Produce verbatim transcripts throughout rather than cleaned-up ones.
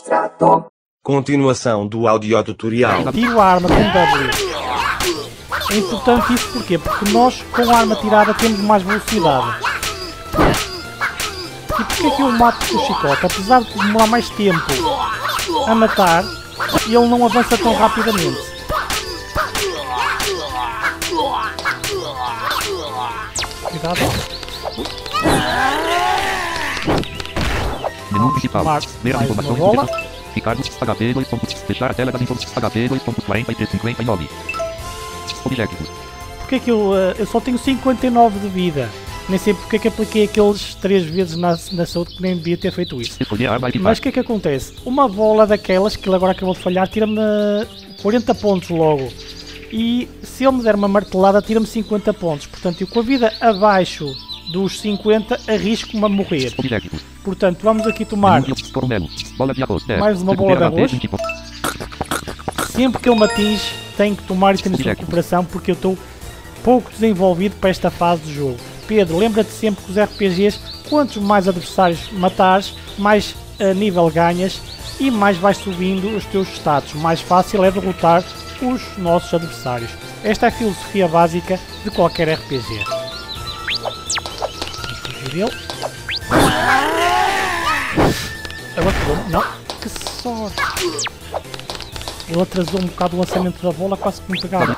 demonstrado. Continuação do audiotutorial. Tiro a arma com W. É importante isso porquê? Porque nós com a arma tirada temos mais velocidade. E porquê que eu mato com o chicote? Apesar de demorar mais tempo a matar, ele não avança tão rapidamente. Cuidado. Menu principal. Mais, Ler as mais uma informações bola. do setor. Ricardo, H P dois pontos. Fechar a tela das informações. H P dois pontos quarenta e três cinquenta e nove. Objetivos. Porquê que eu, uh, eu só tenho cinquenta e nove de vida? Nem sei porque é que apliquei aqueles três vezes na, na saúde, que nem devia ter feito isso. Escolher a arma e Mas o que é que acontece? Uma bola daquelas, que ele agora acabou de falhar, tira-me quarenta pontos logo. E se ele me der uma martelada, tira-me cinquenta pontos. Portanto, eu com a vida abaixo dos cinquenta, arrisco-me a morrer. Objetivos. Portanto, vamos aqui tomar Coromelo. Bola de arroz. dez. mais uma bola de arroz. Sempre que ele me atinge, tenho que tomar itens de recuperação, porque eu estou pouco desenvolvido para esta fase do jogo. Pedro, lembra-te sempre que os R P Gs, quantos mais adversários matares, mais a nível ganhas e mais vais subindo os teus status. Mais fácil é derrotar os nossos adversários. Esta é a filosofia básica de qualquer R P G. Vamos fugir dele. Agora pegou-me. Não, que sorte! Ele atrasou um bocado o lançamento da bola, quase que me pegava.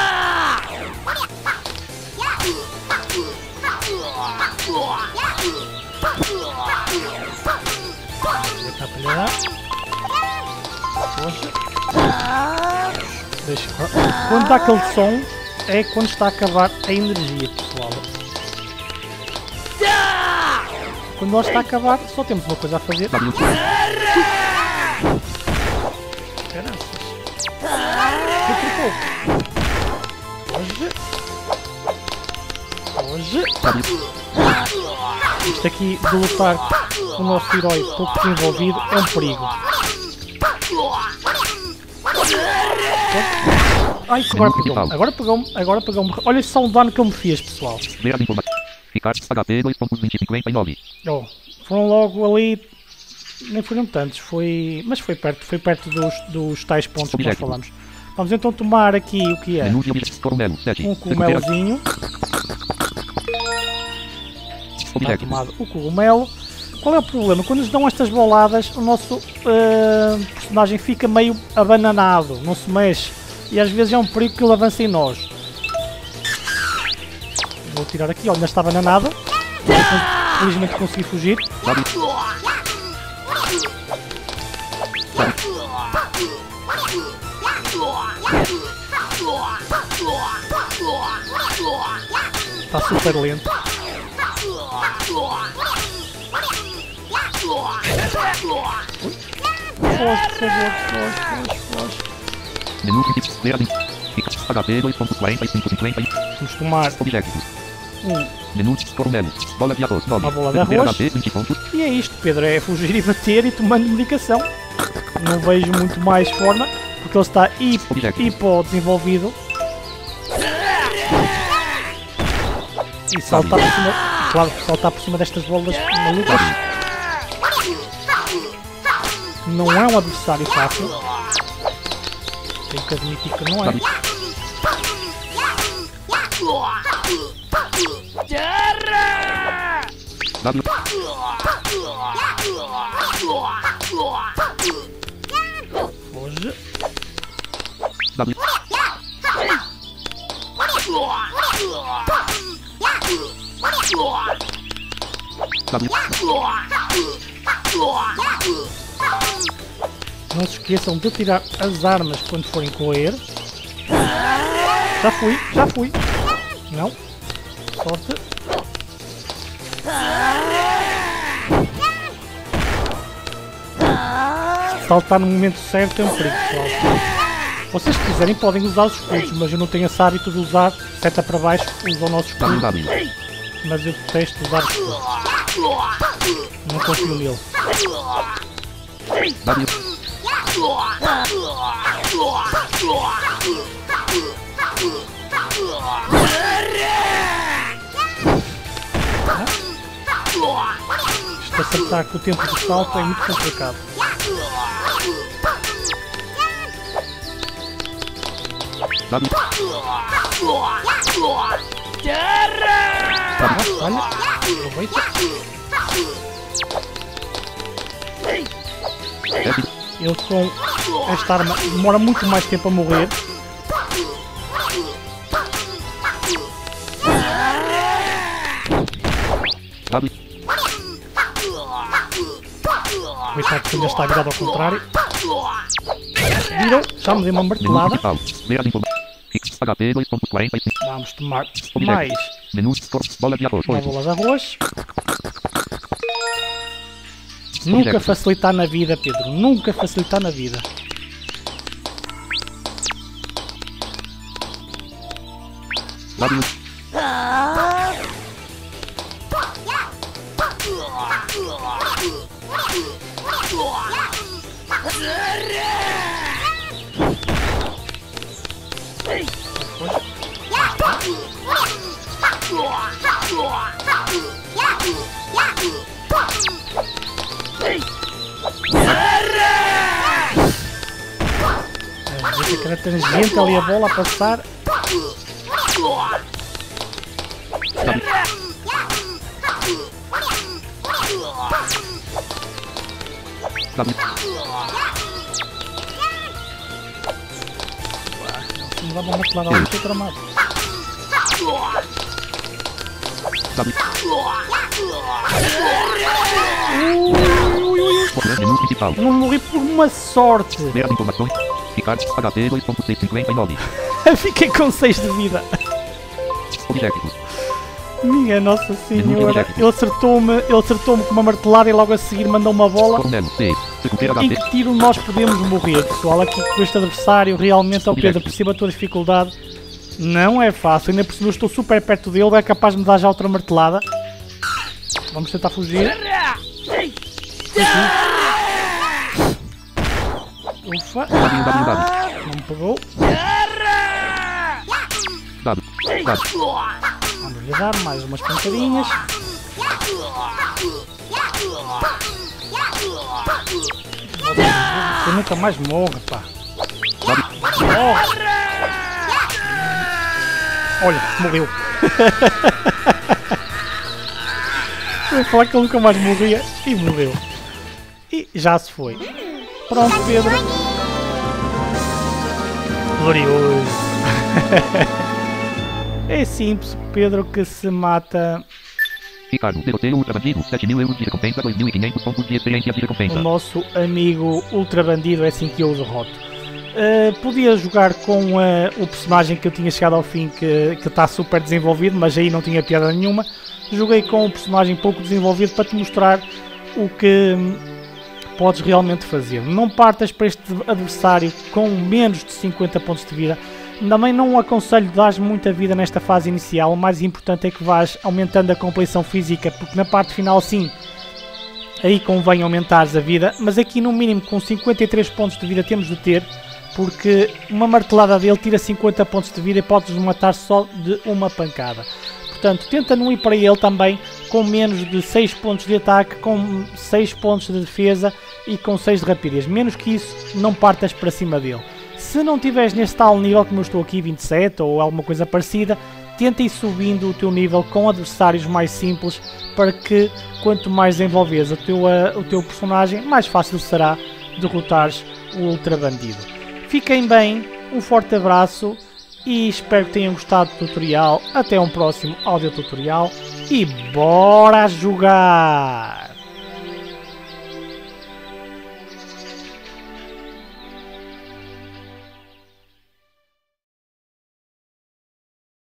Deixa. Quando dá aquele som é quando está a acabar a energia, pessoal. Quando ela está a acabar, só temos uma coisa a fazer. Hoje. Hoje. Isto aqui de lutar com o nosso herói pouco desenvolvido é um perigo. Ai, agora pegou-me, agora pegou-me, agora pegou-me. Olha só o dano que ele me fez, pessoal. Ler as informações. Ricardo, H P dois pontos vinte e cinquenta e nove. Oh, foram logo ali. Nem foram tantos, foi. Mas foi perto, foi perto dos, dos tais pontos que nós falamos. Vamos então tomar aqui o que é? Um cogumelozinho. Está tomado o cogumelo. Qual é o problema? Quando nos dão estas boladas, o nosso uh, personagem fica meio abananado, não se mexe. E às vezes é um perigo que ele avance em nós. Vou tirar aqui, olha, ainda está abananado. Felizmente consegui fugir. Está super lento. Foge, por favor, foge, foge, foge. Menu H P dois pontos quarenta e cinco cinquenta. Vamos tomar objetivos. Um. Menu Coromelo. Bola de arroz. Uma bola de arroz. E é isto, Pedro, é fugir e bater e tomando medicação. Não vejo muito mais forma, porque ele está hipo desenvolvido. E saltar por cima, claro, saltar por cima destas bolas malucas. Não é um adversário fácil. Tenho que admitir que não é. Hoje. Não se esqueçam de tirar as armas quando forem correr. Já fui, já fui. Não. Sorte. Saltar no momento certo é um perigo, pessoal. Vocês se quiserem podem usar os escudos, mas eu não tenho esse hábito de usar seta para baixo, uso o nosso escudo. Mas eu detesto usar o escudo. Não confio nele. Isto acertar com o tempo de salto é muito complicado. W. Olha, aproveita. F. Ele com esta arma demora muito mais tempo a morrer. W. Coitado que ainda está virado ao contrário. Viram? Já me dei uma Menu martelada. principal. Ver as informações. H P dois ponto quarenta e cinco. Vamos tomar Objeto. mais Menu. Bola de arroz. uma oito. bola de arroz. Nunca Objeto. facilitar na vida, Pedro. Nunca facilitar na vida. W. Veja que era tangente ali a bola a passar. W. Se me dá uma martelada ali, estou tramado. W. Menu principal. Não morri por uma sorte. Ver as informações. Ficar. H P dois ponto seiscentos e cinquenta e nove. Fiquei com seis de vida. Objetivos. Minha Nossa Senhora. objetivo. Ele acertou-me ele acertou-me com uma martelada e logo a seguir mandou uma bola. Coronelo. seis. Se cumprir Em H P. que tiro nós podemos morrer, pessoal? Aqui com este adversário, realmente, ao Pedro, Objetivo. por cima da tua dificuldade, não é fácil. Ainda por cima eu estou super perto dele, é capaz de me dar já outra martelada. Vamos tentar fugir. Ufa, W. W. W. não me pegou. W. W. Vamos lhe dar mais umas pancadinhas. Você nunca mais morre, pá. Morre. Olha, morreu. Eu ia falar que ele nunca mais morria e morreu. E já se foi. Pronto, Pedro. Glorioso. É simples, Pedro, que se mata Ricardo. Derroteiro Ultra Bandido. sete mil euros de recompensa. dois mil e quinhentos pontos de experiência de o recompensa. nosso amigo Ultra Bandido. É assim que eu o derroto. Uh, podia jogar com uh, o personagem que eu tinha chegado ao fim, que está super desenvolvido, mas aí não tinha piada nenhuma. Joguei com um personagem pouco desenvolvido para te mostrar o que hum, podes realmente fazer. Não partas para este adversário com menos de cinquenta pontos de vida. Também não aconselho dar muita vida nesta fase inicial. O mais importante é que vás aumentando a compleição física, porque na parte final sim, aí convém aumentares a vida, mas aqui no mínimo com cinquenta e três pontos de vida temos de ter, porque uma martelada dele tira cinquenta pontos de vida e podes matar só de uma pancada. Portanto, tenta não ir para ele também com menos de seis pontos de ataque, com seis pontos de defesa e com seis de rapidez. Menos que isso, não partas para cima dele. Se não estiveres neste tal nível, como eu estou aqui, vinte e sete ou alguma coisa parecida, tenta ir subindo o teu nível com adversários mais simples, para que quanto mais desenvolves o teu, uh, o teu personagem, mais fácil será derrotares o Ultra Bandido. Fiquem bem, um forte abraço e espero que tenham gostado do tutorial. Até um próximo áudio tutorial e bora jogar!